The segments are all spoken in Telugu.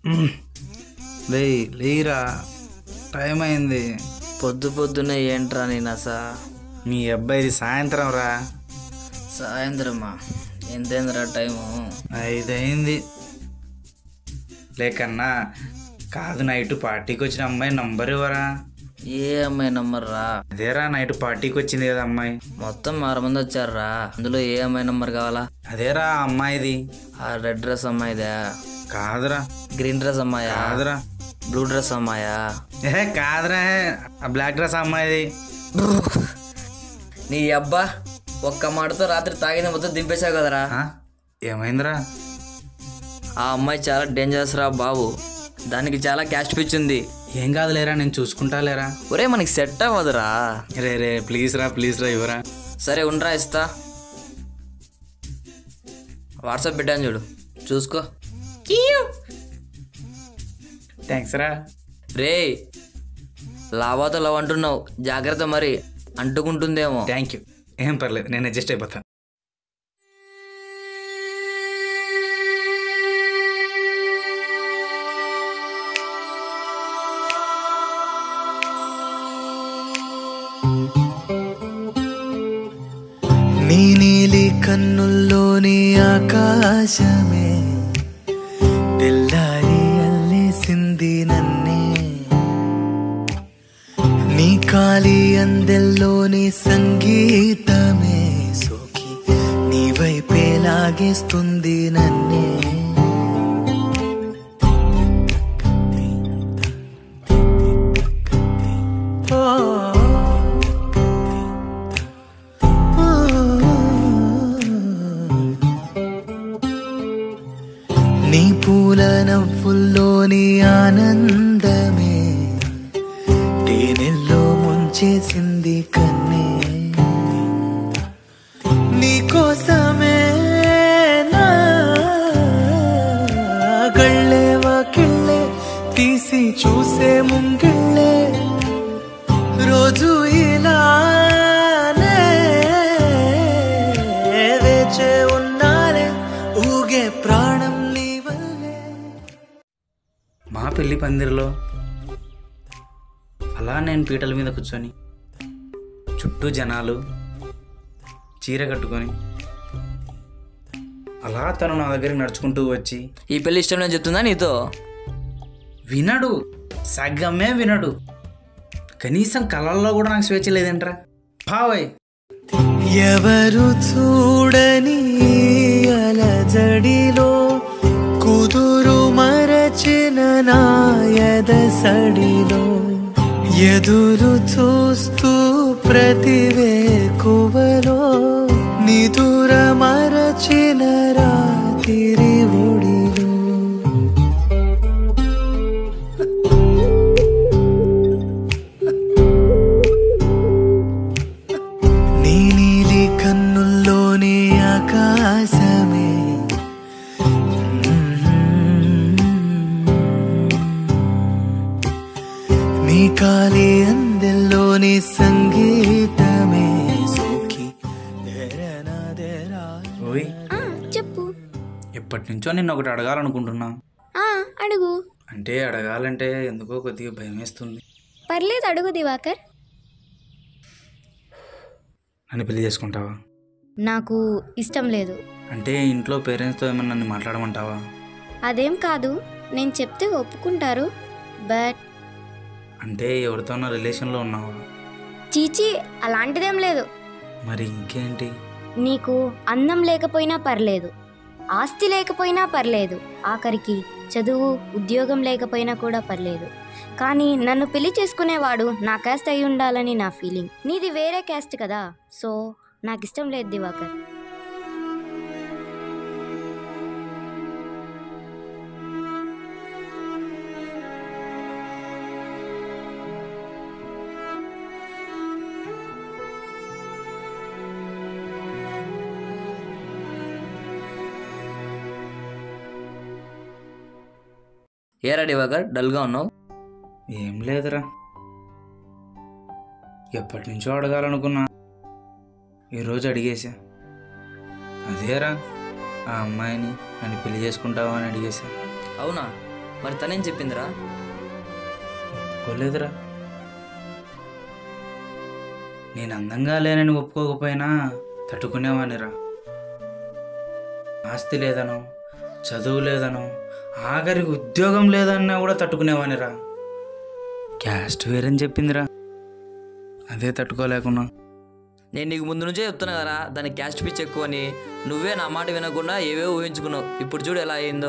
లేరా, టైం అయింది. పొద్దున్నే ఏంట్రా నేను అసా? మీ అబ్బాయిది సాయంత్రం రా. సాయంత్రమా? ఎంతైందిరా టైము? 5 అయింది. లేకన్నా కాదు, నైట్ పార్టీకి వచ్చిన అమ్మాయి నంబర్ ఇవ్వరా? ఏ అమ్మాయి నంబర్ రా? అదేరా, నైట్ పార్టీకి వచ్చింది కదా అమ్మాయి. మొత్తం 6 మంది వచ్చారా, అందులో ఏ అమ్మాయి నంబర్ కావాలా? అదేరా అమ్మాయిది. ఆ రెడ్ డ్రెస్ అమ్మాయిదా? కాదురా. గ్రీన్ డ్రెస్ అమ్మాయా? కాదురా. బ్లూ డ్రెస్ అమ్మాయా? కాదురా, ఆ బ్లాక్ డ్రెస్ అమ్మాయిది. నీ అబ్బా, ఒక్క మాటతో రాత్రి తాగిన మొత్తం దింపేశావు కదరా. ఏమైందిరా? ఆ అమ్మాయి చాలా డేంజరస్ రా బాబు, దానికి చాలా క్యాస్ట్ పిచ్ ఉంది. ఏం కాదు లేరా, నేను చూసుకుంటా లేరా. ఒరే మనకి సెట్ అవ్వదురా. రే ప్లీజ్ రా ఇవ్వరా. సరే ఉండరా, ఇస్తా. వాట్సాప్ పెట్టాను చూడు, చూసుకో. థ్యాంక్స్ రా. రే లావాతో లవ్ అంటున్నావు, జాగ్రత్త మరి, అంటుకుంటుందేమో. థ్యాంక్ యూ, ఏం పర్లేదు, నేను అడ్జస్ట్ అయిపోతాను. నీ నీలి కన్నుల్లోని ఆకాశమే తెల్లారి అల్లేసింది నన్నే, నీ కాలి అందెల్లోని సంగీతమే సోకి నీ వైపే లాగేస్తుంది నన్నే. నీ పూల నవ్వుల్లోని ఆనందమే తేనెల్లో ముంచేసింది కన్నే, నీకోసమే నా గళ్ళే వాకిళ్ళే తీసి చూసే ముంగిళ్ళే, రోజు ఇలానే వేచే ఉన్నారే, ఊగే ప్రాణం. మా పెళ్లి పందిరిలో అలా నేను పీటల మీద కూర్చొని, చుట్టూ జనాలు, చీర కట్టుకొని, అలా తను నా దగ్గరికి నడుచుకుంటూ వచ్చి, ఈ పెళ్లి ఇష్టం నేను చెప్తుందా నీతో? వినడు, సగమే వినడు. కనీసం కళల్లో కూడా నాకు స్వేచ్ఛ లేదంట్రా. బావయ్, ఎవరు చూడని అలజడిలో కుదురు మరచిన నాయదసడిలో, ఎదురు చూస్తూ ప్రతివేకువలో నిదుర మరచిన రాత్రి ఒడిలో, నీ నీలి కన్నుల్లోని ఆకాశమే నీ కాలి అందెల్లోని సంగీతమే సోకి ఓయ్ చెప్పు. ఎప్పటి నుంచో నిన్ను ఒకటి అడగాలనుకుంటున్నా. అడుగు. అంటే అడగాలంటే ఎందుకో కొద్దిగా భయం వేస్తుంది. పర్లేదు, అడుగు దివాకర్. నన్ను పెళ్లి చేసుకుంటావా? నాకు ఇష్టం లేదు. అంటే ఇంట్లో పేరెంట్స్తో ఏమన్నా నన్ను మాట్లాడమంటావా? అదేం కాదు, నేను చెప్తే ఒప్పుకుంటారు. బట్ అంటే ఎవరితోనో రిలేషన్లో ఉన్నావా? చీచీ, అలాంటిదేం లేదు. మరి ఇంకేంటి? నీకు అందం లేకపోయినా పర్లేదు, ఆస్తి లేకపోయినా పర్లేదు, ఆఖరికి చదువు ఉద్యోగం లేకపోయినా కూడా పర్లేదు, కానీ నన్ను పెళ్లి చేసుకునేవాడు నా క్యాస్ట్ అయి ఉండాలని నా ఫీలింగ్. నీది వేరే క్యాస్ట్ కదా, సో నాకు ఇష్టం లేదు దివాకర్. ఏరా దివాకర్, డల్గా ఉన్నావు? ఏం లేదురా, ఎప్పటి నుంచో అడగాలనుకున్నా, ఈరోజు అడిగేశా. అదేరా, ఆ అమ్మాయిని నన్ను పెళ్లి చేసుకుంటావా అని అడిగేశా. అవునా? మరి తనేం చెప్పిందిరా? ఒప్పుకోలేదురా. నేను అందంగా లేనని ఒప్పుకోకపోయినా తట్టుకునేవానిరా. ఆస్తి లేదనో, చదువు లేదనో, ఆఖరికి ఉద్యోగం లేదన్నా కూడా తట్టుకునేవానిరా. క్యాస్ట్ వేరని చెప్పిందిరా, అదే తట్టుకోలేకున్నా. నేను నీకు ముందు నుంచే చెప్తున్నా కదా దానికి క్యాస్ట్ పిచ్ ఎక్కువ అని. నువ్వే నా మాట వినకుండా ఏవే ఊహించుకున్నావు. ఇప్పుడు చూడు ఎలా అయిందో.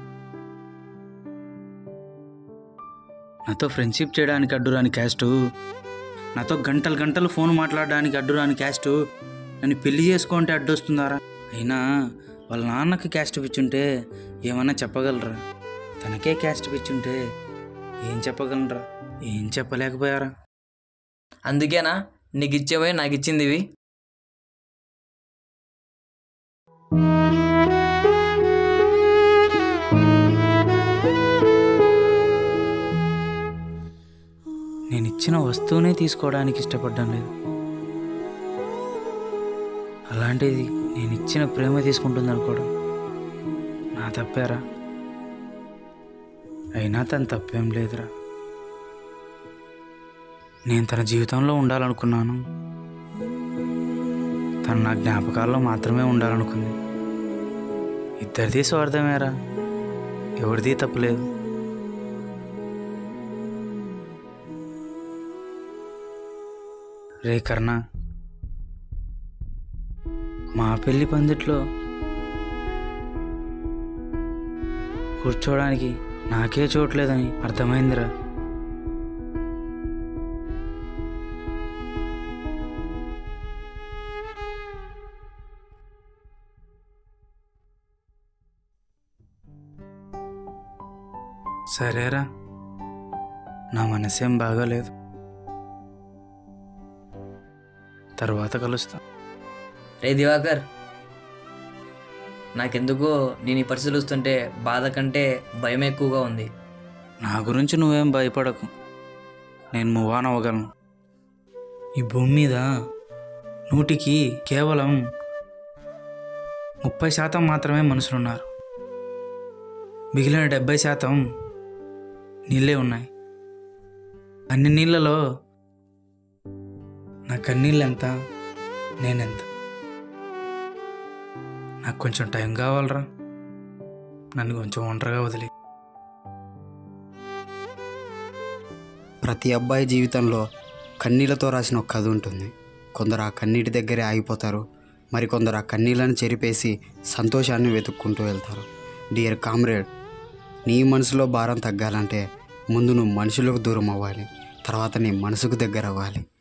నాతో ఫ్రెండ్షిప్ చేయడానికి అడ్డురాని క్యాస్టు, నాతో గంటలు గంటలు ఫోన్ మాట్లాడడానికి అడ్డురాని క్యాస్టు నన్ను పెళ్లి చేసుకుంటే అడ్డొస్తుందారా? అయినా వాళ్ళ నాన్నకి క్యాస్ట్ పిచ్చుంటే ఏమన్నా చెప్పగలరా? తనకే క్యాస్ట్ పిచ్చుంటే ఏం చెప్పగలరా? ఏం చెప్పలేకపోయారా? అందుకేనా నీకు ఇచ్చేవే నాకు ఇచ్చింది ఇవి. నేను ఇచ్చిన వస్తువునే తీసుకోవడానికి ఇష్టపడ్డం లేదు. అలాంటిది నేను ఇచ్చిన ప్రేమ తీసుకుంటుంది అనుకోవడం నా తప్పేరా? అయినా తన తప్పేం లేదురా. నేను తన జీవితంలో ఉండాలనుకున్నాను, తను నా జ్ఞాపకాల్లో మాత్రమే ఉండాలనుకుంది. ఇద్దరిది స్వార్థమేరా, ఎవరిది తప్పులేదు. రే కర్ణ, మా పెళ్లి పందిట్లో కూర్చోడానికి నాకే చోట్లేదని అర్థమైందిరా. సరేరా, నా మనసేం బాగాలేదు, తర్వాత కలుస్తా. రే దివాకర్, నాకెందుకో నేను ఈ పరిస్థితులు వస్తుంటే బాధ కంటే భయం ఎక్కువగా ఉంది. నా గురించి నువ్వేం భయపడకు, నేను మూవ్ ఆన్ అవ్వగలను. ఈ భూమి మీద 100కి కేవలం 30% మాత్రమే మనుషులున్నారు. మిగిలిన 70% నీళ్ళే ఉన్నాయి. అన్ని నీళ్ళలో నా కన్నీళ్ళెంత, నేనెంత? నాకు కొంచెం టైం కావాలరా, నన్ను కొంచెం ఒంటరిగా వదిలి. ప్రతి అబ్బాయి జీవితంలో కన్నీళ్లతో రాసిన ఒక కథ ఉంటుంది. కొందరు ఆ కన్నీటి దగ్గరే ఆగిపోతారు, మరికొందరు ఆ కన్నీళ్లను చెరిపేసి సంతోషాన్ని వెతుక్కుంటూ వెళ్తారు. డియర్ కామ్రేడ్, నీ మనసులో భారం తగ్గాలంటే ముందు నువ్వు మనుషులకు దూరం అవ్వాలి, తర్వాత నీ మనసుకు దగ్గర అవ్వాలి.